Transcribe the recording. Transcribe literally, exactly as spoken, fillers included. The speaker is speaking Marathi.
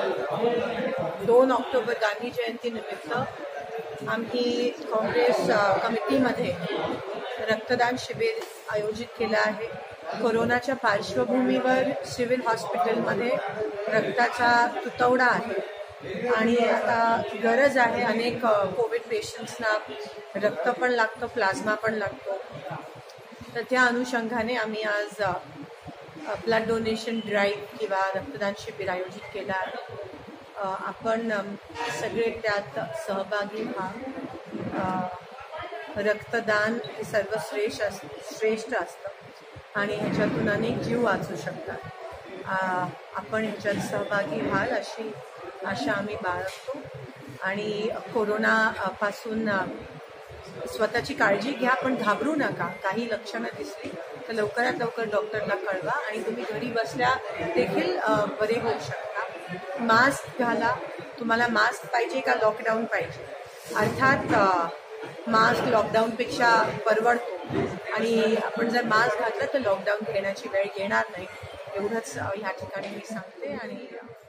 दोन ऑक्टोबर गांधी जयंती निमित्त आम्ही काँग्रेस कमिटीमध्ये रक्तदान शिबिर आयोजित केलं आहे। कोरोनाच्या पार्श्वभूमीवर सिव्हिल हॉस्पिटलमध्ये रक्ताचा तुटवडा आहे आणि आता गरज आहे। अनेक कोविड पेशंट्सना रक्त पण लागतं, प्लाझ्मा पण लागतो। तर त्या अनुषंगाने आम्ही आज ब्लड डोनेशन ड्राईव्ह किंवा रक्तदान शिबिर आयोजित केलं आहे। आपण सगळे त्यात सहभागी व्हा। रक्तदान हे सर्वश्रेष्ठ अस श्रेष्ठ असतं आणि ह्याच्यातून अनेक जीव वाचू शकतात। आपण ह्याच्यात सहभागी व्हाल अशी आशा आम्ही बाळगतो आणि कोरोनापासून स्वतःची काळजी घ्या, पण घाबरू नका। काही लक्षणं दिसली तर लवकरात लवकर डॉक्टरला कळवा आणि तुम्ही घरी बसल्या देखील बरे होऊ शकता। मास्क घाला। तुम्हाला मास्क पाहिजे का लॉकडाऊन पाहिजे? अर्थात मास्क लॉकडाऊनपेक्षा परवडतो आणि आपण जर मास्क घातला तर लॉकडाऊन घेण्याची वेळ येणार नाही, एवढंच ह्या ठिकाणी मी सांगते। आणि